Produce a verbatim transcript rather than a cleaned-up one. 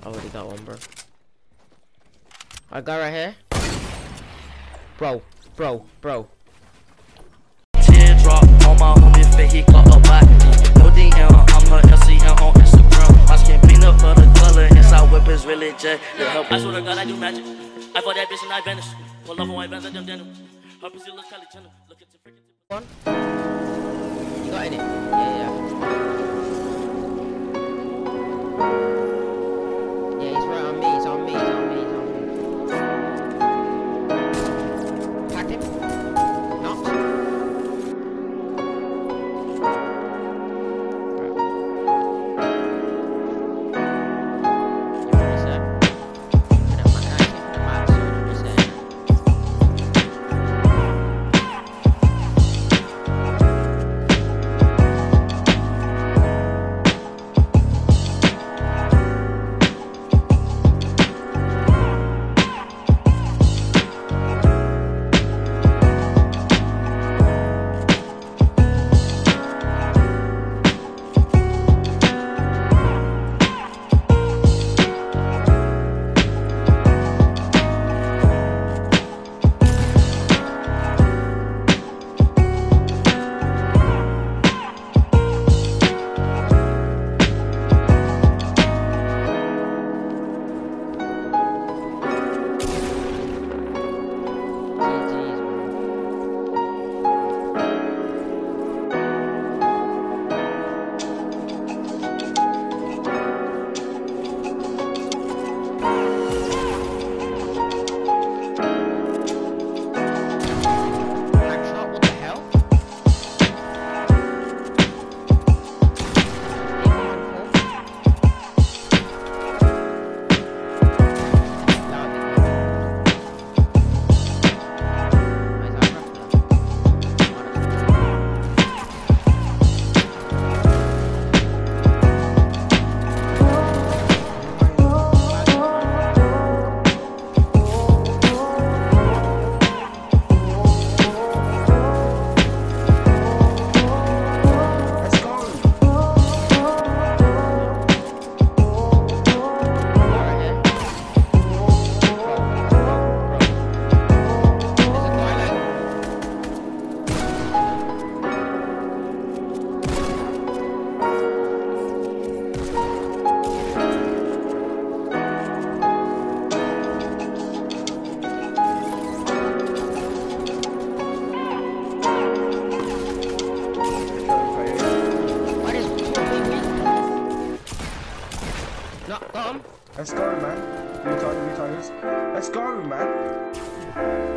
I already got one, bro. I got right here. Bro, bro, bro. Teardrop on my homie face, he got a body. No D M, I'm her L C M on Instagram. My skin peanut butter color, inside whip is really jet. I swear to God, I do magic. I fought that bitch and I vanished. Pull up on white bands, I them denim. Her pussy looks Kylie Jenner. Look at the freaking One. You got any? Yeah, yeah. Yeah, he's right on me. He's on me. He's on me. He's on me. Packed him. Knocked. No, got him. Let's go, man. Retard, retarders. Let's go, man.